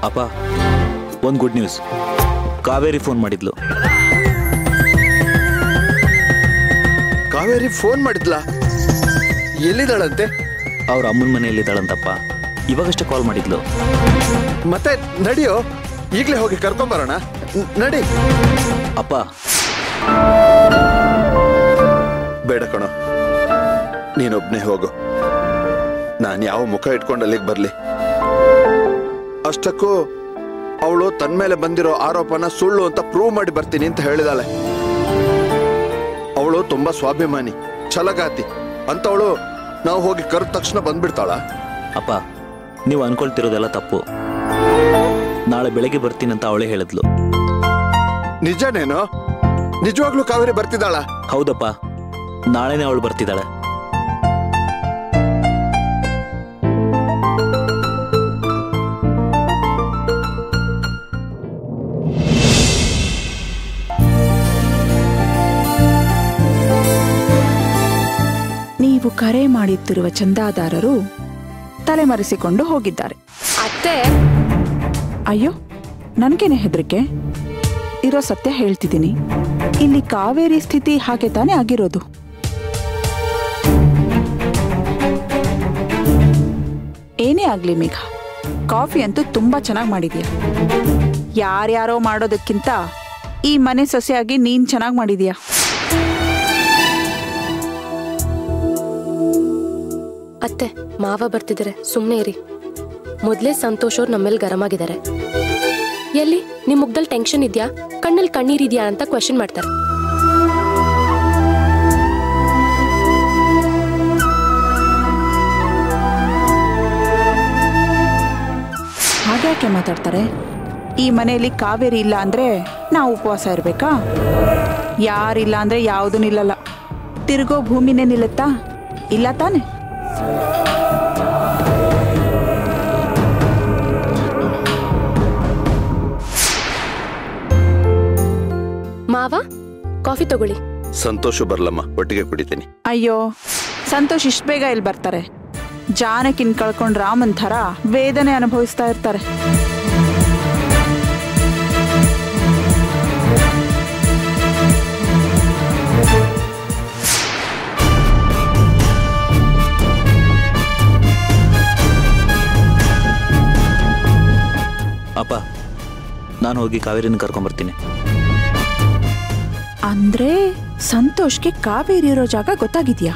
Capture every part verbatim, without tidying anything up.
ಅಪ್ಪ ಒಂದು good news. Kaveri phone ಮಾಡಿದ್ಲು. ಕಾವೇರಿ ಫೋನ್ ಮಾಡಿದ್ಲಾ? ಎಲ್ಲಿದ್ದಾಳಂತೆ? ಅವ್ರ ಅಮ್ಮನ ಮನೆಯಲ್ಲಿದ್ದಾಳಂತಪ್ಪ. ಇವಾಗಷ್ಟೇ ಕಾಲ್ ಮಾಡಿದ್ಲು. ಮತ್ತೆ ನಡಿಯೋ, ಈಗಲೇ ಹೋಗಿ ಕರ್ಕೊಂಬರೋಣ. ನಡಿ. ಅಪ್ಪ ಬೇಡ ಕಣೋ, ನೀನೊಬ್ನೇ ಹೋಗು. ನಾನು ಯಾವ ಮುಖ ಇಟ್ಕೊಂಡು ಅಲ್ಲಿಗೆ ಬರ್ಲಿ? ಅಷ್ಟಕ್ಕೂ ಅವಳು ತನ್ನ ಮೇಲೆ ಬಂದಿರೋ ಆರೋಪನ ಸುಳ್ಳು ಅಂತ ಪ್ರೂವ್ ಮಾಡಿ ಬರ್ತೀನಿ ಅಂತ ಹೇಳಿದಾಳೆ. ಅವಳು ತುಂಬಾ ಸ್ವಾಭಿಮಾನಿ, ಛಲಗಾತಿ ಅಂತವಳು ನಾವು ಹೋಗಿ ಕರೆದ ತಕ್ಷಣ ಬಂದ್ಬಿಡ್ತಾಳ? ಅಪ್ಪ ನೀವು ಅನ್ಕೊಳ್ತಿರೋದೆಲ್ಲ ತಪ್ಪು. ನಾಳೆ ಬೆಳಗ್ಗೆ ಬರ್ತೀನಿ ಅಂತ ಅವಳೇ ಹೇಳಿದ್ಲು. ನಿಜನೇನೋ? ನಿಜವಾಗ್ಲೂ ಕಾವೇರಿ ಬರ್ತಿದ್ದಾಳ? ಹೌದಪ್ಪ, ನಾಳೆನೇ ಅವಳು ಬರ್ತಿದ್ದಾಳೆ. ನೀವು ಕರೆ ಮಾಡುತ್ತಿರುವ ಚಂದಾದಾರರು ತಲೆಮರೆಸಿಕೊಂಡು ಹೋಗಿದ್ದಾರೆ. ಅತ್ತೆ, ಅಯ್ಯೋ ನನ್ಗೇನೆ ಹೆದರಿಕೆ. ಇರೋ ಸತ್ಯ ಹೇಳ್ತಿದ್ದೀನಿ. ಇಲ್ಲಿ ಕಾವೇರಿ ಸ್ಥಿತಿ ಹಾಗೆ ತಾನೇ ಆಗಿರೋದು. ಏನೇ ಆಗ್ಲಿ ಮೇಘ, ಕಾಫಿ ಅಂತೂ ತುಂಬಾ ಚೆನ್ನಾಗಿ ಮಾಡಿದ್ಯಾ. ಯಾರ್ಯಾರೋ ಮಾಡೋದಕ್ಕಿಂತ ಈ ಮನೆ ಸೊಸೆಯಾಗಿ ನೀನ್ ಚೆನ್ನಾಗಿ ಮಾಡಿದ್ಯಾ. ಅತ್ತೆ ಮಾವ ಬರ್ತಿದ್ದಾರೆ, ಸುಮ್ಮನೆ ಇರಿ. ಮೊದಲೇ ಸಂತೋಷ್ ಅವ್ರು ನಮ್ಮೇಲೆ ಗರಂ ಆಗಿದ್ದಾರೆ. ಎಲ್ಲಿ ನಿಮ್ ಮುಗ್ದಲ್ಲಿ ಟೆನ್ಷನ್ ಇದೆಯಾ, ಕಣ್ಣಲ್ಲಿ ಕಣ್ಣೀರಿದ್ಯಾ ಅಂತ ಕ್ವೆಶ್ಚನ್ ಮಾಡ್ತಾರೆ. ಹಾಗ್ಯಾಕೆ ಮಾತಾಡ್ತಾರೆ? ಈ ಮನೆಯಲ್ಲಿ ಕಾವೇರಿ ಇಲ್ಲ ಅಂದ್ರೆ ನಾವು ಉಪವಾಸ ಇರ್ಬೇಕಾ? ಯಾರಿಲ್ಲ ಅಂದ್ರೆ ಯಾವುದೂ ನಿಲ್ಲಲ್ಲ. ತಿರ್ಗೋ ಭೂಮಿನೇ ನಿಲ್ಲುತ್ತಾ? ಇಲ್ಲ ತಾನೆ? ಮಾವ ಕಾಫಿ ತಗೊಳ್ಳಿ. ಸಂತೋಷ ಬರ್ಲಮ್ಮ, ಒಟ್ಟಿಗೆ ಕುಡಿತೀನಿ. ಅಯ್ಯೋ ಸಂತೋಷ್ ಇಷ್ಟ ಬೇಗ ಇಲ್ಲಿ ಬರ್ತಾರೆ? ಜಾನಕಿನ್ ಕಳ್ಕೊಂಡ್ ರಾಮನ್ ಥರ ವೇದನೆ ಅನುಭವಿಸ್ತಾ ಇರ್ತಾರೆ. ಅಪ್ಪ ನಾನು ಹೋಗಿ ಕಾವೇರಿನ ಕರ್ಕೊಂಡ್ಬರ್ತೀನಿ. ಅಂದ್ರೆ ಸಂತೋಷ್ಗೆ ಕಾವೇರಿ ಇರೋ ಜಾಗ ಗೊತ್ತಾಗಿದ್ಯಾ?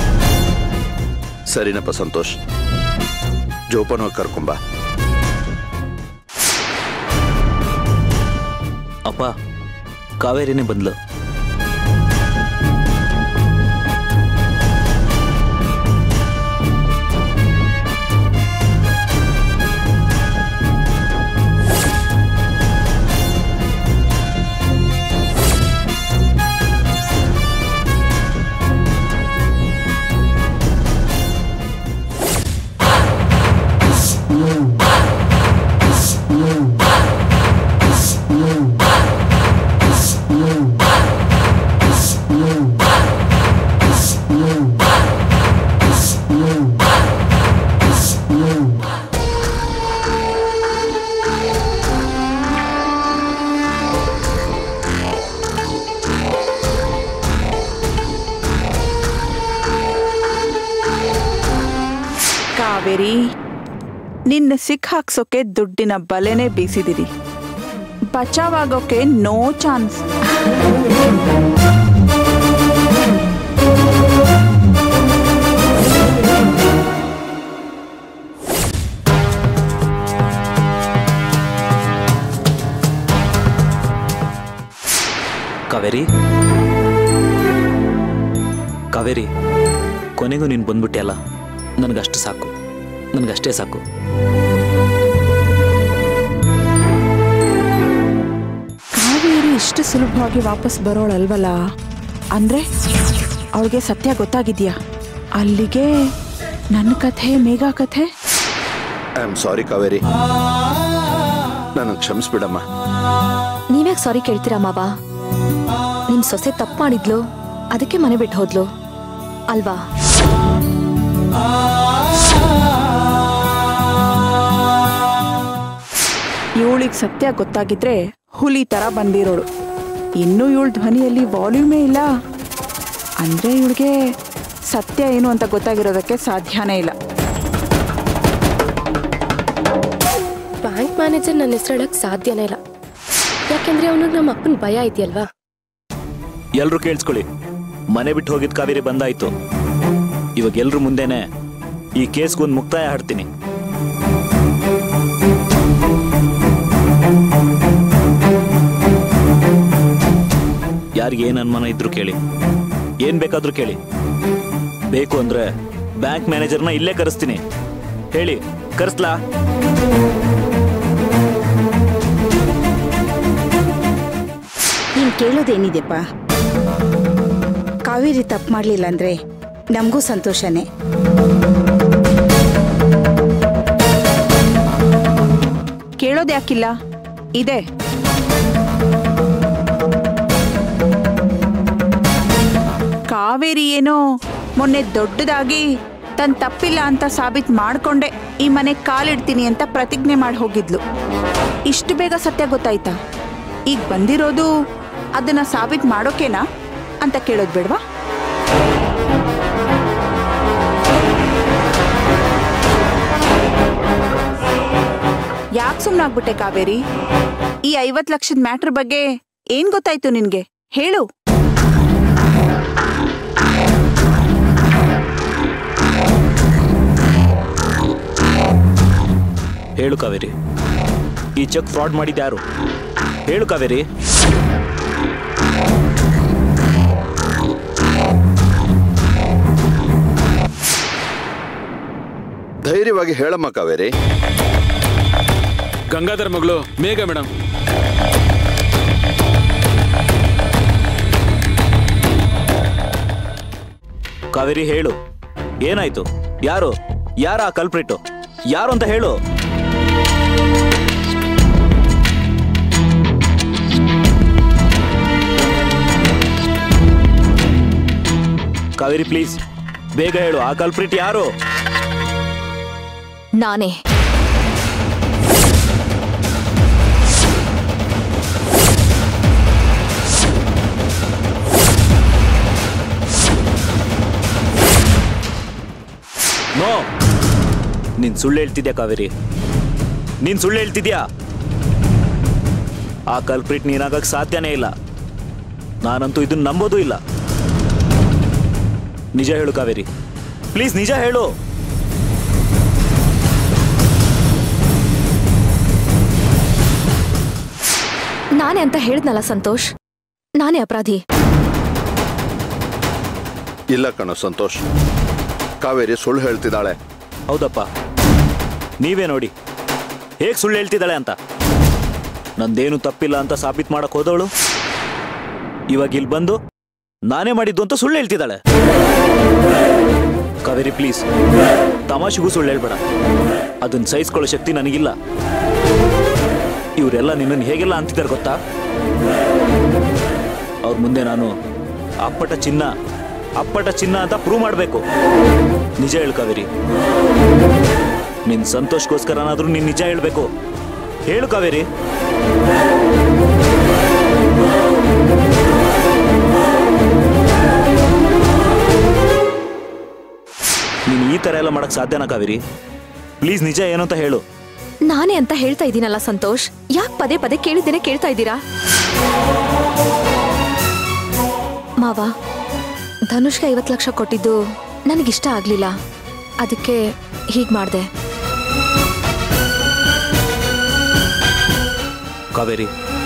ಸರಿನಪ್ಪ ಸಂತೋಷ್, ಜೋಪಾನ ಕರ್ಕೊಂಬ. ಅಪ್ಪ ಕಾವೇರಿನೇ ಬಂದ್ಲು. ಕಾವೇರಿ, ನಿನ್ನ ಸಿಕ್ಕಾಕ್ಸೋಕೆ ದುಡ್ಡಿನ ಬಲೆನೇ ಬೀಸಿದಿರಿ. ಬಚಾವಾಗೋಕೆ ನೋ ಚಾನ್ಸ್. ಕಾವೇರಿ, ಕಾವೇರಿ, ಕೊನೆಗೂ ನೀನು ಬಂದ್ಬಿಟ್ಟೆ ಅಲ್ಲ. ನನಗಷ್ಟು ಸಾಕು, ನನಗಷ್ಟೇ ಸಾಕು. ಕಾವೇರಿ ಇಷ್ಟು ಸುಲಭವಾಗಿ ವಾಪಸ್ ಬರೋಳಲ್ವಲ್ಲ? ಅಂದ್ರೆ ಅವಳಿಗೆ ಸತ್ಯ ಗೊತ್ತಾಗಿದ್ಯಾ? ಅಲ್ಲಿಗೆ ನನ್ನ ಕಥೆ, ಮೇಘಾ ಕಥೆ. ಐ ಆಮ್ ಸಾರಿ ಕಾವೇರಿ, ನನ್ನ ಕ್ಷಮಿಸ್ಬಿಡಮ್ಮ. ನೀವ್ಯಾಕೆ ಸಾರಿ ಕೇಳ್ತೀರಾ ಮಾವ? ನಿಮ್ ಸೊಸೆ ತಪ್ಪು ಮಾಡಿದ್ಲು, ಅದಕ್ಕೆ ಮನೆ ಬಿಟ್ಟು ಹೋದ್ಲು ಅಲ್ವಾ? ಇವಳಿಗೆ ಸತ್ಯ ಗೊತ್ತಾಗಿದ್ರೆ ಹುಲಿ ತರ ಬಂದಿರೋಳು. ಇನ್ನೂ ಇವಳ ಧ್ವನಿಯಲ್ಲಿ ವಾಲ್ಯೂಮೇ ಇಲ್ಲ ಅಂದ್ರೆ ಇವಳಿಗೆ ಸತ್ಯ ಏನು ಅಂತ ಗೊತ್ತಾಗಿರೋದಕ್ಕೆ ಸಾಧ್ಯನೇ ಇಲ್ಲ. ಬ್ಯಾಂಕ್ ಮ್ಯಾನೇಜರ್ ನನ್ನ ಹೆಸರು ಹೇಳಕ್ ಸಾಧ್ಯನೇ ಇಲ್ಲ, ಯಾಕೆಂದ್ರೆ ಅವನಿಗೆ ನಮ್ಮ ಅಪ್ಪನ ಭಯ ಇದೆಯಲ್ವಾ. ಎಲ್ರು ಕೇಳಿಸ್ಕೊಳ್ಳಿ, ಮನೆ ಬಿಟ್ಟು ಹೋಗಿದ್ ಕಾವೇರಿ ಬಂದಾಯ್ತು. ಇವಾಗ ಎಲ್ರು ಮುಂದೆನೆ ಈ ಕೇಸ್ಗೊಂದು ಮುಕ್ತಾಯ ಹಾಡ್ತೀನಿ. ಯಾರಿಗೆ ಏನ್ ಅನುಮಾನ ಇದ್ರು ಕೇಳಿ, ಏನ್ ಬೇಕಾದ್ರೂ ಕೇಳಿ. ಬೇಕು ಅಂದ್ರೆ ಬ್ಯಾಂಕ್ ಮ್ಯಾನೇಜರ್ನ ಇಲ್ಲೇ ಕರೆಸ್ತೀನಿ. ಹೇಳಿ, ಕರೆಸ್ಲಾ? ನೀನ್ ಕೇಳೋದೇನಿದೆಪ್ಪ? ಕಾವೇರಿ ತಪ್ಪು ಮಾಡ್ಲಿಲ್ಲ ಅಂದ್ರೆ ನಮಗೂ ಸಂತೋಷನೇ. ಕೇಳೋದು ಯಾಕಿಲ್ಲ, ಇದೆ. ಕಾವೇರಿ ಏನೋ ಮೊನ್ನೆ ದೊಡ್ಡದಾಗಿ ತನ್ ತಪ್ಪಿಲ್ಲ ಅಂತ ಸಾಬೀತ್ ಮಾಡ್ಕೊಂಡೆ ಈ ಮನೆ ಕಾಲಿಡ್ತೀನಿ ಅಂತ ಪ್ರತಿಜ್ಞೆ ಮಾಡಿ ಹೋಗಿದ್ಲು. ಇಷ್ಟು ಬೇಗ ಸತ್ಯ ಗೊತ್ತಾಯ್ತಾ? ಈಗ ಬಂದಿರೋದು ಅದನ್ನ ಸಾಬೀತ್ ಮಾಡೋಕೇನಾ ಅಂತ ಕೇಳೋದು ಬೇಡವಾ? ಯಾಕೆ ಸುಮ್ಮನಾಗ್ಬಿಟ್ಟೆ ಕಾವೇರಿ? ಈ ಐವತ್ ಲಕ್ಷದ ಮ್ಯಾಟ್ರ್ ಬಗ್ಗೆ ಏನ್ ಗೊತ್ತಾಯ್ತು ನಿನ್ಗೆ? ಹೇಳು. ಹೇಳು ಕಾವೇರಿ, ಈ ಚೆಕ್ ಫ್ರಾಡ್ ಮಾಡಿದ್ಯಾರು? ಹೇಳು ಕಾವೇರಿ. ಧೈರ್ಯವಾಗಿ ಹೇಳಮ್ಮ ಕಾವೇರಿ. ಗಂಗಾಧರ್ ಮಗಳು ಮೇಘ ಮೇಡಮ್. ಕಾವೇರಿ ಹೇಳು, ಏನಾಯ್ತು? ಯಾರು ಯಾರ ಆ ಕಲ್ಪ್ರಿಟ್ಟು? ಯಾರು ಅಂತ ಹೇಳು. ಕಾವೇರಿ ಪ್ಲೀಸ್ ಬೇಗ ಹೇಳು, ಆ ಕಲ್ಪ್ರಿಟ್ ಯಾರು? ನಾನೇ. ನೋ, ನೀನ್ ಸುಳ್ಳು ಹೇಳ್ತಿದ್ಯಾ ಕಾವೇರಿ? ನೀನ್ ಸುಳ್ಳು ಹೇಳ್ತಿದ್ಯಾ? ಆ ಕಲ್ಪ್ರಿಟ್ ನೀನಾಗಕ್ ಸಾಧ್ಯನೇ ಇಲ್ಲ. ನಾನಂತೂ ಇದನ್ನ ನಂಬೋದೂ ಇಲ್ಲ. ನಿಜ ಹೇಳು ಕಾವೇರಿ, ಪ್ಲೀಸ್ ನಿಜ ಹೇಳು. ನಾನೇ ಅಂತ ಹೇಳಿದ್ನಲ್ಲ ಸಂತೋಷ್, ನಾನೇ ಅಪರಾಧಿ. ಇಲ್ಲ ಕಣೋ ಸಂತೋಷ್, ಕಾವೇರಿ ಸುಳ್ಳು ಹೇಳ್ತಿದ್ದಾಳೆ. ಹೌದಪ್ಪ, ನೀವೇ ನೋಡಿ ಹೇಗ್ ಸುಳ್ಳು ಹೇಳ್ತಿದ್ದಾಳೆ ಅಂತ. ನಂದೇನು ತಪ್ಪಿಲ್ಲ ಅಂತ ಸಾಬೀತ್ ಮಾಡಕ್ ಹೋದವಳು ಇವಾಗ ಇಲ್ಲಿ ಬಂದು ನಾನೇ ಮಾಡಿದ್ದು ಅಂತ ಸುಳ್ಳು ಹೇಳ್ತಿದ್ದಾಳೆ. ಕಾವೇರಿ ಪ್ಲೀಸ್, ತಮಾಷೆಗೂ ಸುಳ್ಳು ಹೇಳ್ಬೇಡ. ಅದನ್ನ ಸಹಿಸ್ಕೊಳ್ಳೋ ಶಕ್ತಿ ನನಗಿಲ್ಲ. ಇವರೆಲ್ಲ ನಿನ್ನನ್ನು ಹೇಗೆಲ್ಲ ಅಂತಿದ್ದಾರೆ ಗೊತ್ತಾ? ಅವ್ರ ಮುಂದೆ ನಾನು ಅಪ್ಪಟ ಚಿನ್ನ ಅಪ್ಪಟ ಚಿನ್ನ ಅಂತ ಪ್ರೂವ್ ಮಾಡಬೇಕು. ನಿಜ ಹೇಳು ಕಾವೇರಿ. ನಿನ್ ಸಂತೋಷಕ್ಕೋಸ್ಕರನಾದ್ರೂ ನೀನ್ ನಿಜ ಹೇಳ್ಬೇಕು. ಹೇಳು ಕಾವೇರಿ. ನೀನ್ ಈ ತರ ಎಲ್ಲ ಮಾಡಕ್ ಸಾಧ್ಯನಾ ಕಾವೇರಿ? ಪ್ಲೀಸ್ ನಿಜ ಏನು ಅಂತ ಹೇಳು. ನಾನೇ ಅಂತ ಹೇಳ್ತಾ ಇದ್ದೀನಲ್ಲ ಸಂತೋಷ್, ಯಾಕೆ ಪದೇ ಪದೇ ಕೇಳಿದ್ದೇನೆ ಕೇಳ್ತಾ ಇದ್ದೀರಾ? ಮಾವ, ಧನುಷ್ಗೆ ಐವತ್ತು ಲಕ್ಷ ಕೊಟ್ಟಿದ್ದು ನನಗಿಷ್ಟ ಆಗ್ಲಿಲ್ಲ, ಅದಕ್ಕೆ ಹೀಗ್ ಮಾಡ್ದೆ. ಕಾವೇರಿ,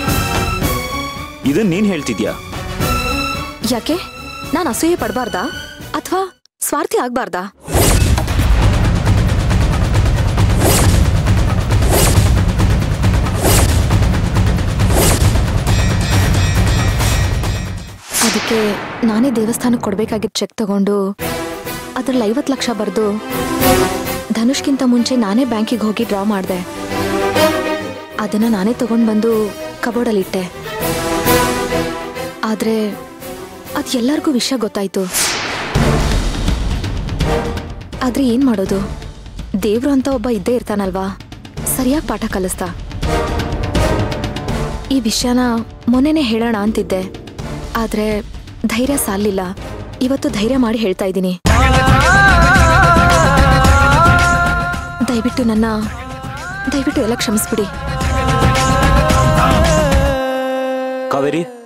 ಇದನ್ ನೀನ್ ಹೇಳ್ತಿದ್ಯಾ? ಯಾಕೆ ನಾನು ಅಸೂಯೆ ಪಡಬಾರ್ದಾ ಅಥವಾ ಸ್ವಾರ್ಥಿ ಆಗ್ಬಾರ್ದಾ? ಅದಕ್ಕೆ ನಾನೇ ದೇವಸ್ಥಾನಕ್ಕೆ ಕೊಡ್ಬೇಕಾಗಿದ್ದ ಚೆಕ್ ತಗೊಂಡು ಅದ್ರಲ್ಲಿ ಐವತ್ತು ಲಕ್ಷ ಬರೆದು ಧನುಷ್ಗಿಂತ ಮುಂಚೆ ನಾನೇ ಬ್ಯಾಂಕಿಗೆ ಹೋಗಿ ಡ್ರಾ ಮಾಡಿದೆ. ಅದನ್ನ ನಾನೇ ತಗೊಂಡು ಬಂದು ಕಬೋರ್ಡಲ್ಲಿಟ್ಟೆ. ಆದ್ರೆ ಅದು ಎಲ್ಲರಿಗೂ ವಿಷಯ ಗೊತ್ತಾಯ್ತು. ಆದ್ರೆ ಏನ್ ಮಾಡೋದು, ದೇವ್ರು ಅಂತ ಒಬ್ಬ ಇದ್ದೇ ಇರ್ತಾನಲ್ವಾ, ಸರಿಯಾಗಿ ಪಾಠ ಕಲಿಸ್ತಾ. ಈ ವಿಷಯನ ಮೊನ್ನೆನೇ ಹೇಳೋಣ ಅಂತಿದ್ದೆ, ಆದ್ರೆ ಧೈರ್ಯ ಸಾಲಿಲ್ಲ. ಇವತ್ತು ಧೈರ್ಯ ಮಾಡಿ ಹೇಳ್ತಾ ಇದ್ದೀನಿ. ದಯವಿಟ್ಟು ನನ್ನ ದಯವಿಟ್ಟು ಎಲ್ಲ ಕ್ಷಮಿಸ್ಬಿಡಿ. ಕಾವೇರಿ,